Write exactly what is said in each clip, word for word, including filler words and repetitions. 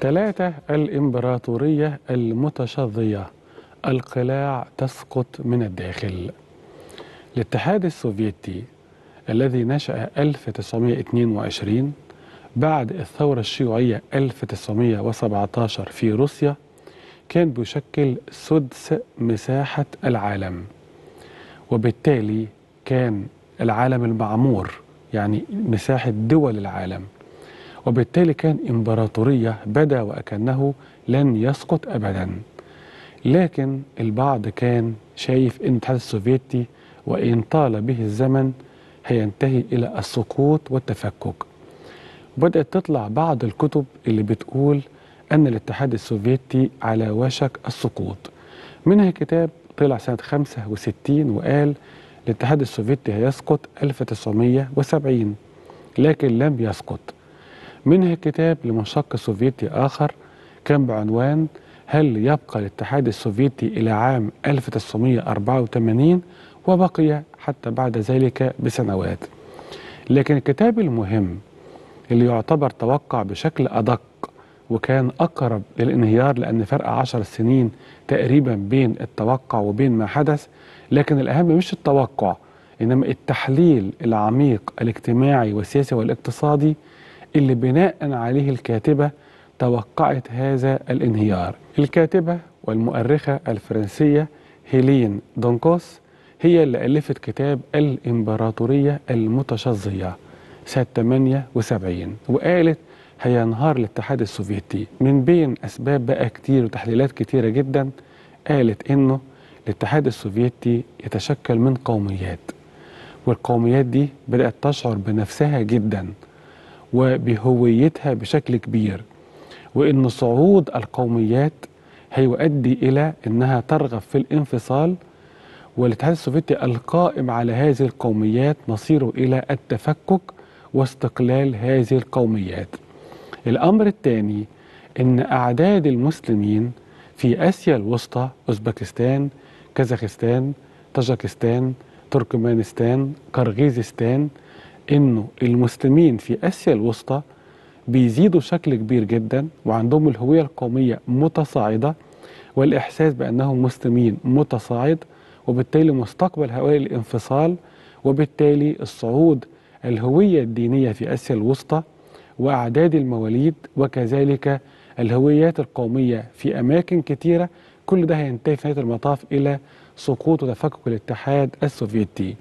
ثلاثة. الإمبراطورية المتشظية، القلاع تسقط من الداخل. الاتحاد السوفيتي الذي نشأ ألف وتسعمائة واثنين وعشرين بعد الثورة الشيوعية ألف وتسعمائة وسبعة عشر في روسيا كان بيشكل سدس مساحة العالم، وبالتالي كان العالم المعمور، يعني مساحة دول العالم، وبالتالي كان إمبراطورية بدا وأكنه لن يسقط أبدا. لكن البعض كان شايف أن الاتحاد السوفيتي وإن طال به الزمن هينتهي إلى السقوط والتفكك. بدأت تطلع بعض الكتب اللي بتقول أن الاتحاد السوفيتي على وشك السقوط. منها كتاب طلع سنة خمسة وستين وقال الاتحاد السوفيتي هيسقط ألف وتسعمائة وسبعين، لكن لم يسقط. منها كتاب لمنشق سوفيتي آخر كان بعنوان هل يبقى الاتحاد السوفيتي إلى عام ألف وتسعمائة وأربعة وثمانين، وبقي حتى بعد ذلك بسنوات. لكن الكتاب المهم اللي يعتبر توقع بشكل أدق وكان أقرب للانهيار، لأن فرق عشر سنين تقريبا بين التوقع وبين ما حدث، لكن الأهم مش التوقع إنما التحليل العميق الاجتماعي والسياسي والاقتصادي اللي بناء عليه الكاتبة توقعت هذا الانهيار. الكاتبة والمؤرخة الفرنسية هيلين دونكوس هي اللي ألفت كتاب الإمبراطورية المتشظية سنة ثمانية وسبعين، وقالت هينهار الاتحاد السوفيتي من بين أسباب بقى كتير وتحليلات كتيرة جدا. قالت إنه الاتحاد السوفيتي يتشكل من قوميات، والقوميات دي بدأت تشعر بنفسها جدا وبهويتها بشكل كبير، وإن صعود القوميات هيؤدي إلى أنها ترغب في الانفصال، والاتحاد السوفيتي القائم على هذه القوميات مصيره إلى التفكك واستقلال هذه القوميات. الأمر الثاني أن أعداد المسلمين في آسيا الوسطى، أوزبكستان، كازاخستان، طاجكستان، تركمانستان، قرغيزستان، إنه المسلمين في آسيا الوسطى بيزيدوا بشكل كبير جدا، وعندهم الهوية القومية متصاعدة والإحساس بأنهم مسلمين متصاعد، وبالتالي مستقبل هؤلاء الانفصال، وبالتالي الصعود الهوية الدينية في آسيا الوسطى وأعداد المواليد وكذلك الهويات القومية في أماكن كثيرة، كل ده هينتهي في نهاية المطاف إلى سقوط وتفكك الاتحاد السوفيتي.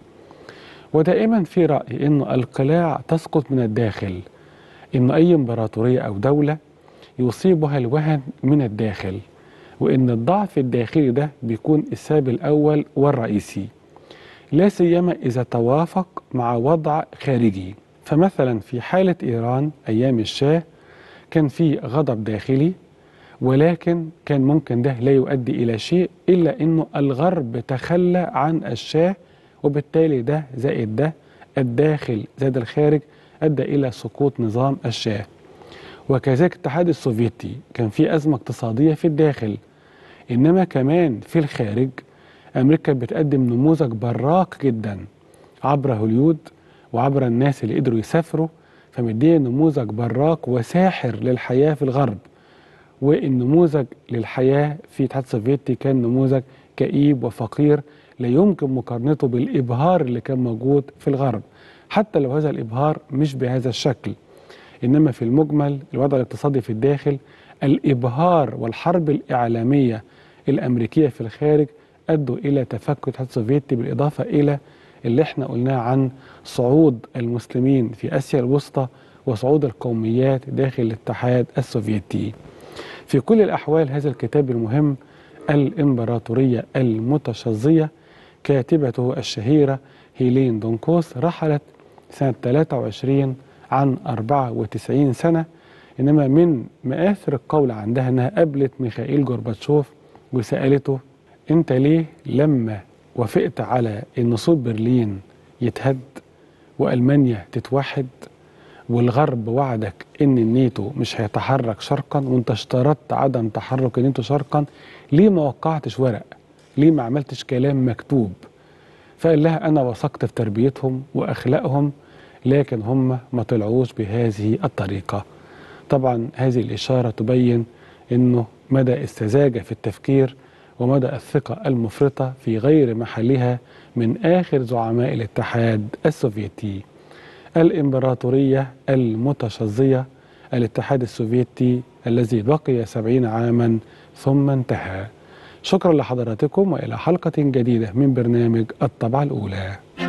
ودائما في رأي أن القلاع تسقط من الداخل، إن أي إمبراطورية أو دولة يصيبها الوهن من الداخل، وإن الضعف الداخلي ده بيكون السبب الأول والرئيسي، لا سيما إذا توافق مع وضع خارجي. فمثلا في حالة إيران أيام الشاه كان في غضب داخلي، ولكن كان ممكن ده لا يؤدي إلى شيء إلا أنه الغرب تخلى عن الشاه، وبالتالي ده زائد ده الداخل زائد الخارج أدى إلى سقوط نظام الشاه. وكذلك الاتحاد السوفيتي كان في أزمة اقتصادية في الداخل، إنما كمان في الخارج أمريكا بتقدم نموذج براق جدا عبر هوليود وعبر الناس اللي قدروا يسافروا، فمديه نموذج براق وساحر للحياة في الغرب. والنموذج للحياة في الاتحاد السوفيتي كان نموذج كئيب وفقير لا يمكن مقارنته بالإبهار اللي كان موجود في الغرب، حتى لو هذا الإبهار مش بهذا الشكل. إنما في المجمل الوضع الاقتصادي في الداخل، الإبهار والحرب الإعلامية الأمريكية في الخارج أدوا إلى تفكك الاتحاد السوفيتي، بالإضافة إلى اللي احنا قلناه عن صعود المسلمين في آسيا الوسطى وصعود القوميات داخل الاتحاد السوفيتي. في كل الأحوال هذا الكتاب المهم الإمبراطورية المتشظية كاتبته الشهيرة هيلين دونكوس رحلت سنة ثلاثة وعشرين عن أربعة وتسعين سنة، إنما من مآثر القول عندها أنها قابلت ميخائيل جورباتشوف وسألته أنت ليه لما وافقت على أن سور برلين يتهد وألمانيا تتوحد والغرب وعدك أن الناتو مش هيتحرك شرقا وأنت اشترطت عدم تحرك الناتو شرقا، ليه ما وقعتش ورق؟ ليه ما عملتش كلام مكتوب؟ فقال لها أنا وثقت في تربيتهم وأخلاقهم، لكن هم ما طلعوش بهذه الطريقة. طبعا هذه الإشارة تبين أنه مدى السذاجة في التفكير ومدى الثقة المفرطة في غير محلها من آخر زعماء الاتحاد السوفيتي. الإمبراطورية المتشظية، الاتحاد السوفيتي الذي بقي سبعين عاما ثم انتهى. شكرا لحضراتكم، وإلى حلقة جديدة من برنامج الطبعة الأولى.